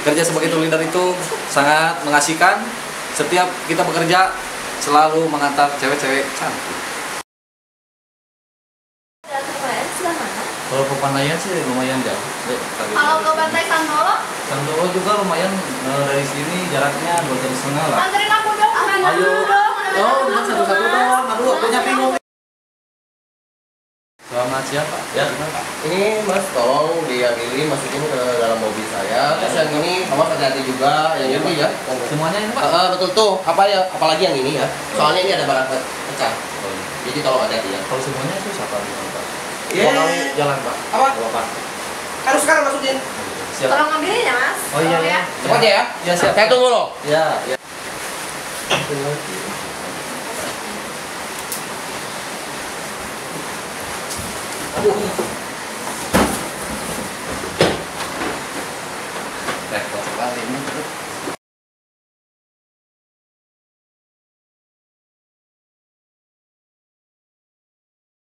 Kerja sebagai tour leader itu sangat mengasihkan. Setiap kita bekerja selalu mengantar cewek-cewek cantik. Kalau ke Pandayan sih lumayan jauh. Kalau ke Pantai Santolo? Santolo juga lumayan, dari sini jaraknya 2 jam setengah lah. Anterin aku dong. Ayo. Oh, bukan satu-satu doang. Aduh, aku bingung. Selamat siapa? Ya, gimana? Ini Mas tolong diambilin masukin ke dalam mobil saya. Terus yang ini awas hati-hati juga, yang ini ya. Semuanya ini Pak? Betul tuh. Apalagi yang ini ya. Soalnya ini ada barang pecah. Jadi tolong hati-hati ya. Kalau semuanya itu siapa nih Pak? Iya. Jalan Pak. Apa? Pak. Harus sekarang masukin. Siap. Tolong ambilin ya Mas. Oh iya ya. Cepat ya. Ya siap. Saya tunggu loh. Ya. Repot sekali ini.